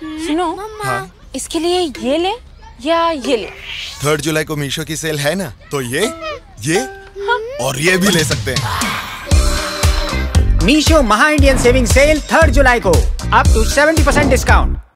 सुनो, हाँ? इसके लिए ये ले या ये ले? 3 जुलाई को मीशो की सेल है ना, तो ये और ये भी ले सकते हैं। मीशो महा इंडियन सेविंग सेल 3 जुलाई को अप टू 70% डिस्काउंट।